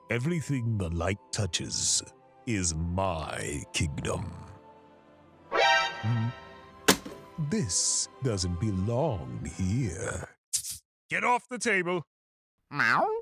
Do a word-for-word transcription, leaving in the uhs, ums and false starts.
Everything the light touches is my kingdom. Hmm? This doesn't belong here. Get off the table. Meow.